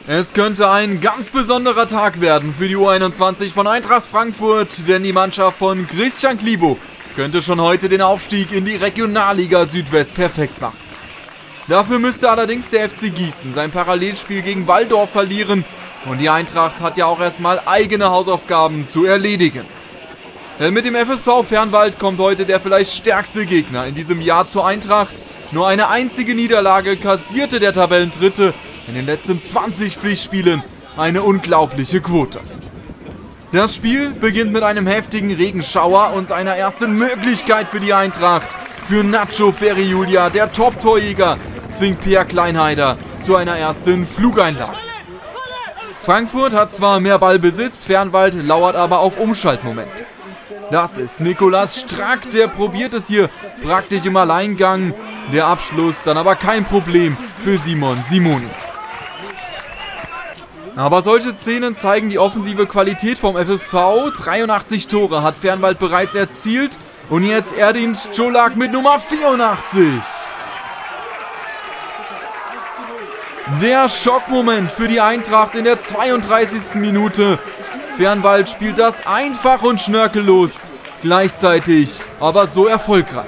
Es könnte ein ganz besonderer Tag werden für die U21 von Eintracht Frankfurt, denn die Mannschaft von Christian Klibo könnte schon heute den Aufstieg in die Regionalliga Südwest perfekt machen. Dafür müsste allerdings der FC Gießen sein Parallelspiel gegen Walldorf verlieren und die Eintracht hat ja auch erstmal eigene Hausaufgaben zu erledigen. Denn mit dem FSV Fernwald kommt heute der vielleicht stärkste Gegner in diesem Jahr zur Eintracht. Nur eine einzige Niederlage kassierte der Tabellendritte in den letzten 20 Pflichtspielen, eine unglaubliche Quote. Das Spiel beginnt mit einem heftigen Regenschauer und einer ersten Möglichkeit für die Eintracht. Für Nacho Ferri-Julia, der Top-Torjäger, zwingt Pierre Kleinheider zu einer ersten Flugeinlage. Frankfurt hat zwar mehr Ballbesitz, Fernwald lauert aber auf Umschaltmomente. Das ist Nikolaus Strack, der probiert es hier praktisch im Alleingang. Der Abschluss dann aber kein Problem für Simon Simoni. Aber solche Szenen zeigen die offensive Qualität vom FSV. 83 Tore hat Fernwald bereits erzielt und jetzt Erdin Čolak mit Nummer 84. Der Schockmoment für die Eintracht in der 32. Minute. Fernwald spielt das einfach und schnörkellos, gleichzeitig aber so erfolgreich.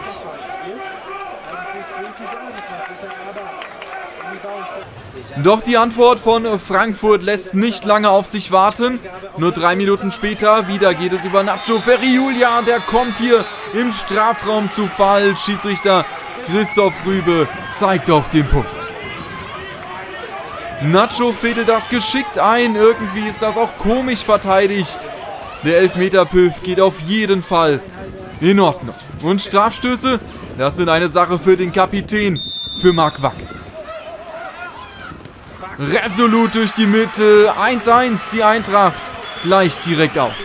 Doch die Antwort von Frankfurt lässt nicht lange auf sich warten. Nur 3 Minuten später, wieder geht es über Nacho Ferri-Julia, der kommt hier im Strafraum zu Fall. Schiedsrichter Christoph Rübe zeigt auf den Punkt. Nacho fädelt das geschickt ein, irgendwie ist das auch komisch verteidigt. Der Elfmeterpfiff geht auf jeden Fall in Ordnung. Und Strafstöße, das sind eine Sache für den Kapitän, für Marc Wachs. Resolut durch die Mitte, 1-1, die Eintracht gleicht direkt aus.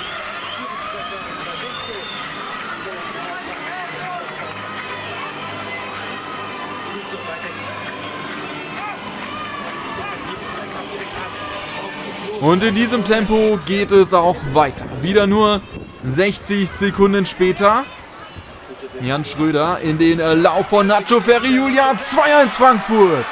Und in diesem Tempo geht es auch weiter. Wieder nur 60 Sekunden später. Jan Schröder in den Lauf von Nacho Ferri-Julia, 2-1 Frankfurt.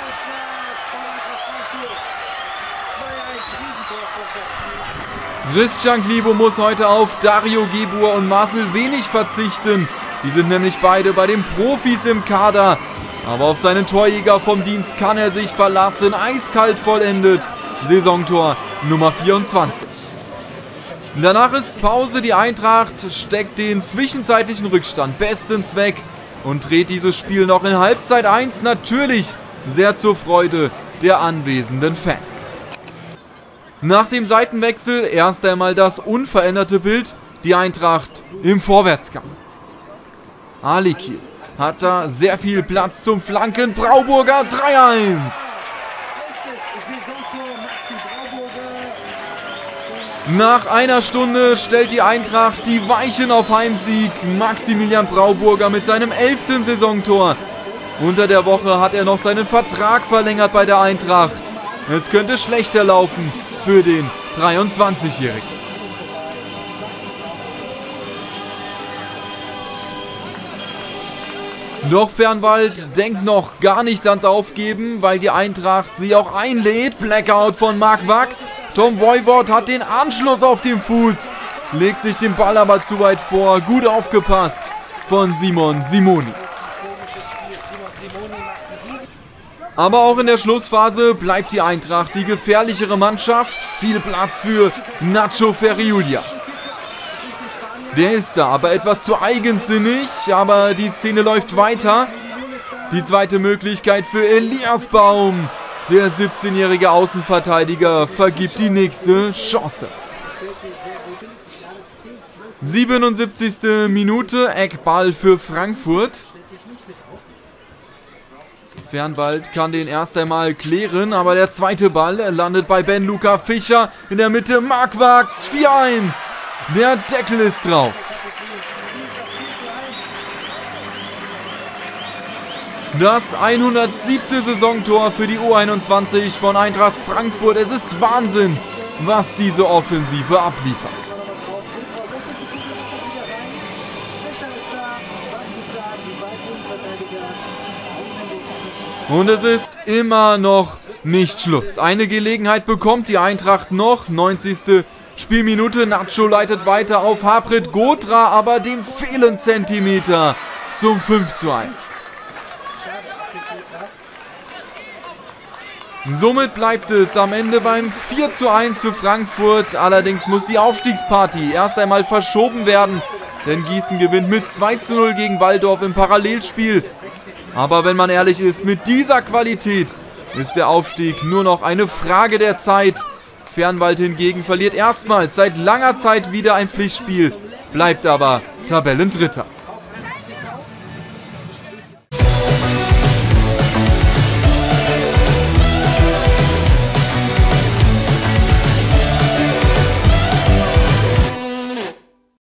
Christian Klibo muss heute auf Dario Gebur und Marcel Wenig verzichten. Die sind nämlich beide bei den Profis im Kader. Aber auf seinen Torjäger vom Dienst kann er sich verlassen. Eiskalt vollendet. Saisontor Nummer 24. Danach ist Pause. Die Eintracht steckt den zwischenzeitlichen Rückstand bestens weg und dreht dieses Spiel noch in Halbzeit 1. Natürlich sehr zur Freude der anwesenden Fans. Nach dem Seitenwechsel erst einmal das unveränderte Bild, die Eintracht im Vorwärtsgang. Alikil hat da sehr viel Platz zum Flanken, Brauburger 3-1. Nach einer Stunde stellt die Eintracht die Weichen auf Heimsieg. Maximilian Brauburger mit seinem 11. Saisontor. Unter der Woche hat er noch seinen Vertrag verlängert bei der Eintracht. Es könnte schlechter laufen für den 23-Jährigen. Doch Fernwald denkt noch gar nicht ans Aufgeben, weil die Eintracht sie auch einlädt. Blackout von Marc Wachs. Tom Voivod hat den Anschluss auf dem Fuß, legt sich den Ball aber zu weit vor. Gut aufgepasst von Simon Simoni. Aber auch in der Schlussphase bleibt die Eintracht die gefährlichere Mannschaft. Viel Platz für Nacho Ferri-Julia. Der ist da, aber etwas zu eigensinnig. Aber die Szene läuft weiter. Die zweite Möglichkeit für Elias Baum. Der 17-jährige Außenverteidiger vergibt die nächste Chance. 77. Minute, Eckball für Frankfurt. Fernwald kann den erst einmal klären, aber der zweite Ball landet bei Ben-Luca Fischer. In der Mitte Marc Wachs, 4-1. Der Deckel ist drauf. Das 107. Saisontor für die U21 von Eintracht Frankfurt. Es ist Wahnsinn, was diese Offensive abliefert. Und es ist immer noch nicht Schluss. Eine Gelegenheit bekommt die Eintracht noch. 90. Spielminute. Nacho leitet weiter auf Harpreet Godra, aber dem fehlen Zentimeter zum 5:1. Somit bleibt es am Ende beim 4:1 für Frankfurt. Allerdings muss die Aufstiegsparty erst einmal verschoben werden, denn Gießen gewinnt mit 2:0 gegen Walldorf im Parallelspiel. Aber wenn man ehrlich ist, mit dieser Qualität ist der Aufstieg nur noch eine Frage der Zeit. Fernwald hingegen verliert erstmals seit langer Zeit wieder ein Pflichtspiel, bleibt aber Tabellendritter.